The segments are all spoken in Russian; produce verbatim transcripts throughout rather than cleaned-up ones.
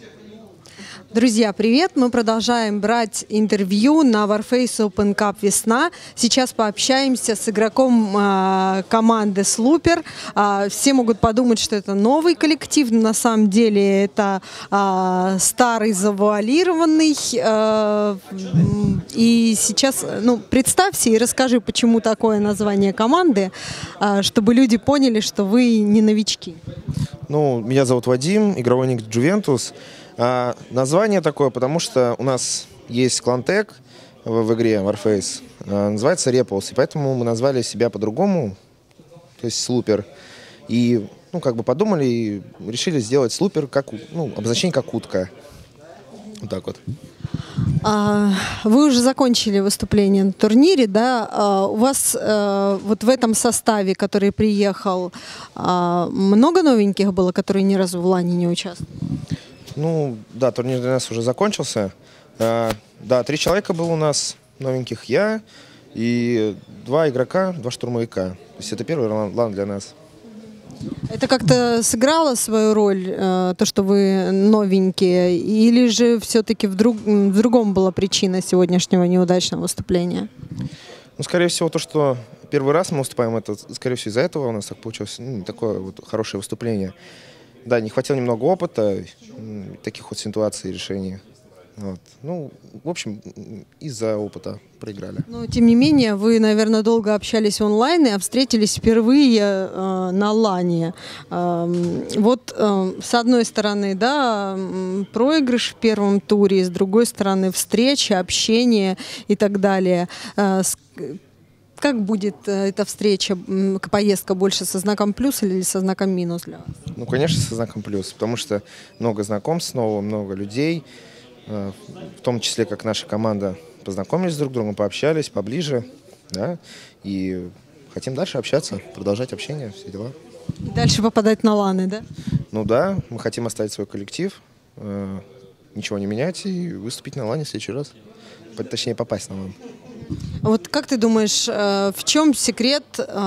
Друзья, привет! Мы продолжаем брать интервью на Warface Open Cup весна. Сейчас пообщаемся с игроком э, команды Slooper. Э, все могут подумать, что это новый коллектив, но на самом деле это э, старый завуалированный. Э, и сейчас, ну, представься и расскажи, почему такое название команды, э, чтобы люди поняли, что вы не новички. Ну, меня зовут Вадим, игровой ник Juventus. А, название такое, потому что у нас есть клан-тег в, в игре Warface, а, называется Repulse, и поэтому мы назвали себя по-другому, то есть Slooper. И, ну, как бы подумали и решили сделать Slooper как, ну, обозначение как утка. Вот так вот. А, вы уже закончили выступление на турнире, да? А, у вас а, вот в этом составе, который приехал, а, много новеньких было, которые ни разу в лане не участвовали? Ну, да, турнир для нас уже закончился. А, да, три человека было у нас новеньких, я и два игрока, два штурмовика. То есть это первый лан для нас. Это как-то сыграло свою роль, э, то, что вы новенькие, или же все-таки в, друг, в другом была причина сегодняшнего неудачного выступления? Ну, скорее всего, то, что первый раз мы выступаем, это, скорее всего, из-за этого у нас так получилось, ну, такое вот хорошее выступление. Да, не хватило немного опыта, таких вот ситуаций и решений. Вот. Ну, в общем, из-за опыта проиграли. Но, тем не менее, вы, наверное, долго общались онлайн, а встретились впервые э, на лане. Э, вот, э, с одной стороны, да, проигрыш в первом туре, с другой стороны, встреча, общение и так далее. Э, с, Как будет эта встреча, поездка, больше со знаком плюс или со знаком минус для вас? Ну, конечно, со знаком плюс, потому что много знакомств, снова много людей, в том числе, как наша команда, познакомились друг с другом, пообщались поближе, да, и хотим дальше общаться, продолжать общение, все дела. И дальше попадать на ланы, да? Ну да, мы хотим оставить свой коллектив, ничего не менять и выступить на лане в следующий раз, точнее попасть на лан. Вот как ты думаешь, в чем секрет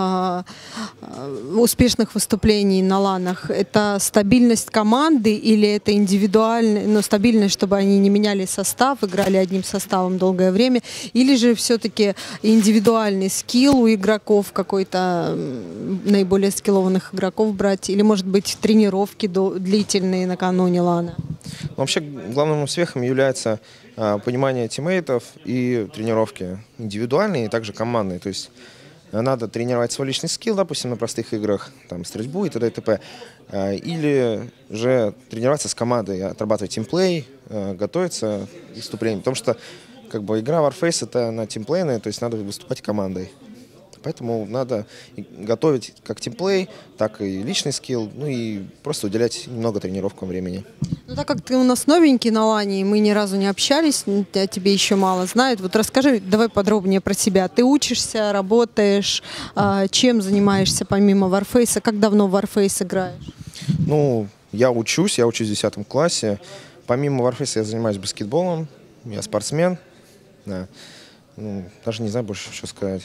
успешных выступлений на ланах? Это стабильность команды или это индивидуальная, ну, стабильность, чтобы они не меняли состав, играли одним составом долгое время? Или же все-таки индивидуальный скилл у игроков, какой-то наиболее скиллованных игроков брать? Или, может быть, тренировки длительные накануне лана? Вообще, главным успехом является а, понимание тиммейтов и тренировки индивидуальные и также командные. То есть надо тренировать свой личный скилл, допустим, на простых играх, там, стрельбу и т.д. и т.п. А, или же тренироваться с командой, отрабатывать тимплей, а, готовиться к выступлениям. Потому что как бы, игра Warface это на тимплейная, то есть надо выступать командой. Поэтому надо готовить как тимплей, так и личный скилл, ну и просто уделять немного тренировкам времени. Ну, так как ты у нас новенький на лане, и мы ни разу не общались, о тебе еще мало знают, вот расскажи давай подробнее про себя. Ты учишься, работаешь, чем занимаешься помимо Warface? Как давно в Warface играешь? Ну, я учусь, я учусь в десятом классе. Помимо Warface я занимаюсь баскетболом, я спортсмен. Да. Ну, даже не знаю больше, что сказать.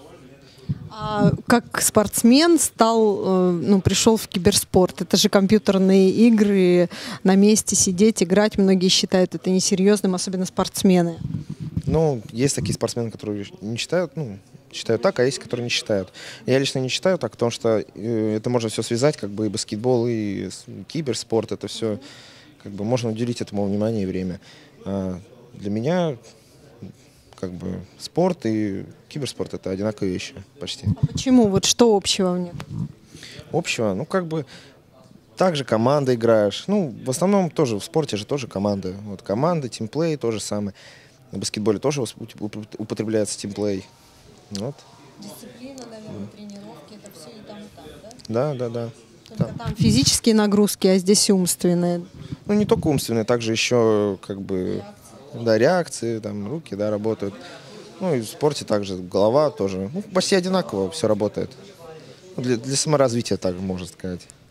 А как спортсмен стал, ну, пришел в киберспорт? Это же компьютерные игры, на месте сидеть, играть. Многие считают это несерьезным, особенно спортсмены. Ну, есть такие спортсмены, которые не считают, ну, считают так, а есть, которые не считают. Я лично не считаю так, потому что э, это можно все связать, как бы и баскетбол, и киберспорт, это все, как бы можно уделить этому внимание и время. А для меня как бы спорт и киберспорт — это одинаковые вещи почти. А почему? Вот что общего в них? Общего? Ну, как бы так же команда играешь. Ну, в основном тоже в спорте же тоже команда. Вот команда, тимплей, то же самое. На баскетболе тоже употребляется тимплей. Вот. Дисциплина, наверное, тренировки, это все и там, и там, да? Да, да, да. Только там. там физические нагрузки, а здесь умственные. Ну, не только умственные, также еще как бы... Да, реакции, там, руки, да, работают. Ну, и в спорте также голова тоже. Ну, почти одинаково все работает. Для, для саморазвития, так можно сказать.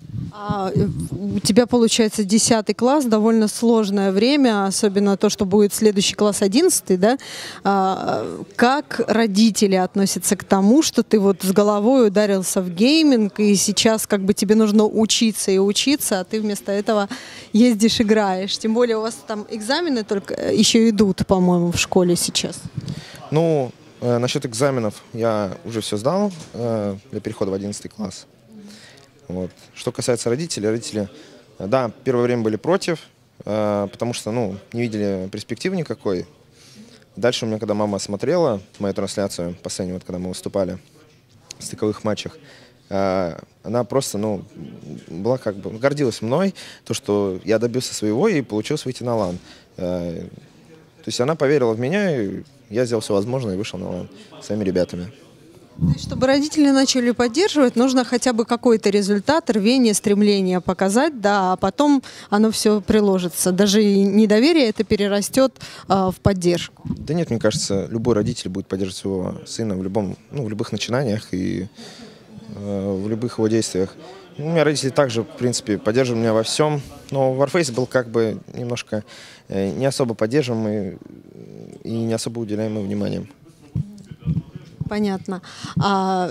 А, у тебя получается десятый класс, довольно сложное время, особенно то, что будет следующий класс одиннадцатый, да? А, как родители относятся к тому, что ты вот с головой ударился в гейминг, и сейчас как бы тебе нужно учиться и учиться, а ты вместо этого ездишь, играешь? Тем более у вас там экзамены только еще идут, по-моему, в школе сейчас. Ну, э, насчет экзаменов я уже все сдал э, для перехода в одиннадцатый класс. Вот. Что касается родителей, родители, да, первое время были против, э, потому что, ну, не видели перспективы никакой. Дальше у меня, когда мама смотрела мою трансляцию, последнюю, вот, когда мы выступали в стыковых матчах, э, она просто, ну, была как бы, гордилась мной, то, что я добился своего и получилось выйти на лан. Э, то есть она поверила в меня, и я сделал все возможное и вышел на лан с своими ребятами. То есть, чтобы родители начали поддерживать, нужно хотя бы какой-то результат, рвение, стремление показать, да, а потом оно все приложится. Даже и недоверие это перерастет а, в поддержку. Да нет, мне кажется, любой родитель будет поддерживать своего сына в любом, ну, в любых начинаниях и э, в любых его действиях. У меня родители также, в принципе, поддерживали меня во всем, но Warface был как бы немножко э, не особо поддерживаемый и не особо уделяемый вниманием. Понятно. А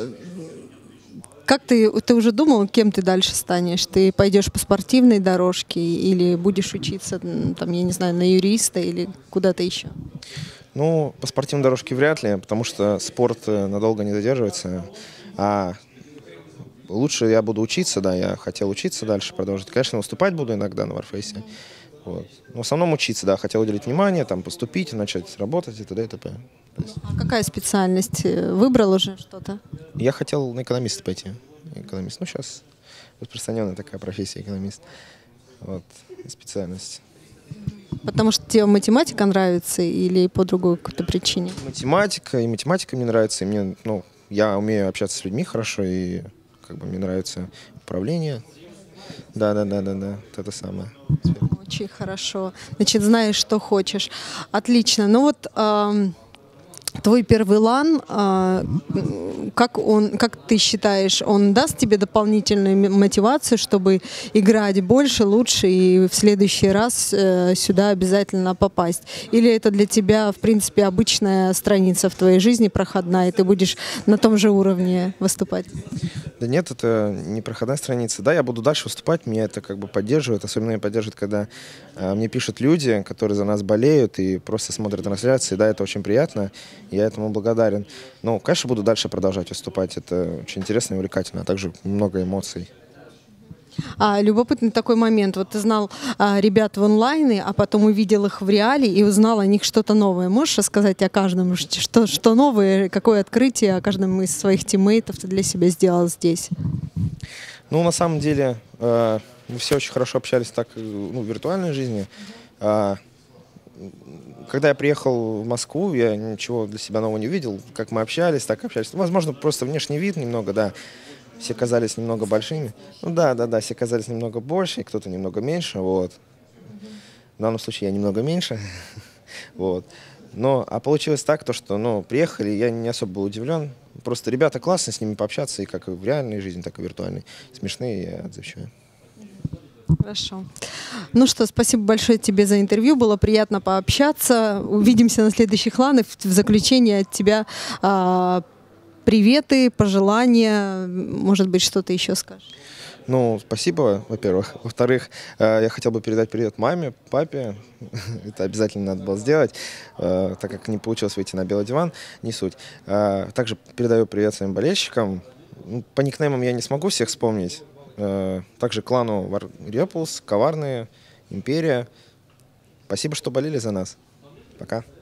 как ты, ты уже думал, кем ты дальше станешь? Ты пойдешь по спортивной дорожке или будешь учиться, там, я не знаю, на юриста или куда-то еще? Ну, по спортивной дорожке вряд ли, потому что спорт надолго не задерживается. А лучше я буду учиться, да, я хотел учиться дальше, продолжить. Конечно, выступать буду иногда на Warface. Вот. Но в основном учиться, да, хотел уделить внимание, там, поступить, начать работать и т.д. и т.п. А какая специальность? Выбрал уже что-то? Я хотел на экономиста пойти. Экономист. Ну, сейчас распространенная такая профессия, экономист. Вот, специальность. Потому что тебе математика нравится или по другой какой-то причине? Математика, и математика мне нравится, и мне, ну, я умею общаться с людьми хорошо, и как бы мне нравится управление. Да, да, да, да, да, это самое. Очень хорошо. Значит, знаешь, что хочешь. Отлично. Ну вот эм, твой первый лан, э, как он, как ты считаешь, он даст тебе дополнительную мотивацию, чтобы играть больше, лучше и в следующий раз э, сюда обязательно попасть? Или это для тебя, в принципе, обычная страница в твоей жизни, проходная, и ты будешь на том же уровне выступать? Да нет, это не проходная страница. Да, я буду дальше выступать, меня это как бы поддерживает. Особенно меня поддерживает, когда э, мне пишут люди, которые за нас болеют и просто смотрят трансляции. Да, это очень приятно, я этому благодарен. Ну, конечно, буду дальше продолжать выступать. Это очень интересно и увлекательно, а также много эмоций. А, любопытный такой момент. Вот ты знал а, ребят в онлайне, а потом увидел их в реале и узнал о них что-то новое. Можешь рассказать о каждом, что, что новое, какое открытие о каждом из своих тиммейтов ты для себя сделал здесь? Ну, на самом деле, э, мы все очень хорошо общались так, ну, в виртуальной жизни. Э, когда я приехал в Москву, я ничего для себя нового не увидел. Как мы общались, так общались. Возможно, просто внешний вид немного, да. Все казались немного большими. Ну да, да, да, все казались немного больше, кто-то немного меньше, вот. В данном случае я немного меньше, вот. Но, а получилось так, то, что, ну, приехали, я не особо был удивлен. Просто ребята классные, с ними пообщаться, и как в реальной жизни, так и в виртуальной. Смешные, я отзывчивый. Хорошо. Ну что, спасибо большое тебе за интервью, было приятно пообщаться. Увидимся на следующих ланах. В заключение от тебя а, приветы, пожелания, может быть, что-то еще скажешь? Ну, спасибо, во-первых. Во-вторых, я хотел бы передать привет маме, папе. Это обязательно надо было сделать, так как не получилось выйти на белый диван, не суть. Также передаю привет своим болельщикам. По никнеймам я не смогу всех вспомнить. Также клану Repulse, Коварные, Империя. Спасибо, что болели за нас. Пока.